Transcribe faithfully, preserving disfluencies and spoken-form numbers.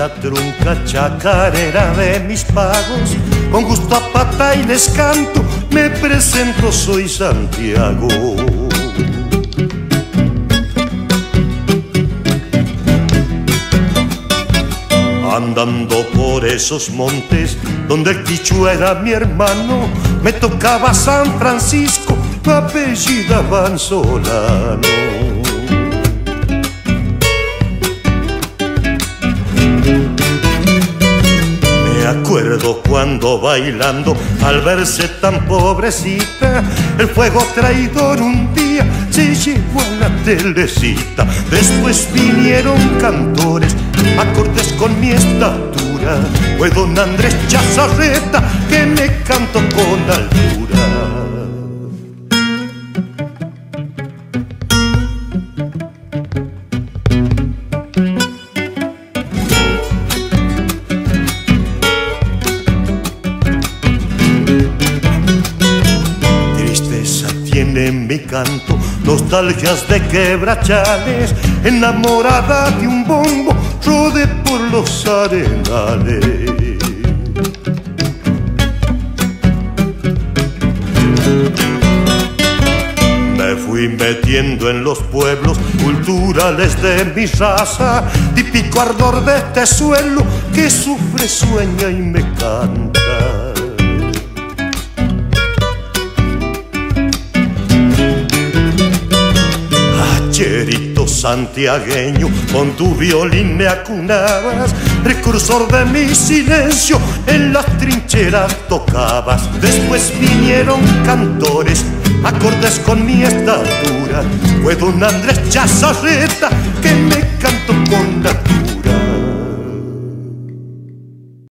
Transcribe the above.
la trunca chacarera de mis pagos, con gusto a pata y les canto, me presento, soy Santiago. Andando por esos montes donde el quichua era mi hermano, me tocaba San Francisco, apellidaban Solano. Me acuerdo cuando bailando, al verse tan pobrecita, el fuego traidor un día se llevó a la telecita. Después vinieron cantores, acordes con mi estatura, fue don Andrés Chazarreta que me cantó con altura. Tiene mi canto nostalgias de quebrachales, enamorada de un bombo, rodé por los arenales. Me fui metiendo en los pueblos culturales de mi raza, típico ardor de este suelo que sufre, sueña y me canta. Cherito santiagueño, con tu violín me acunabas, precursor de mi silencio, en las trincheras tocabas. Después vinieron cantores, acordes con mi estatura, fue don Andrés Chazarreta que me cantó con la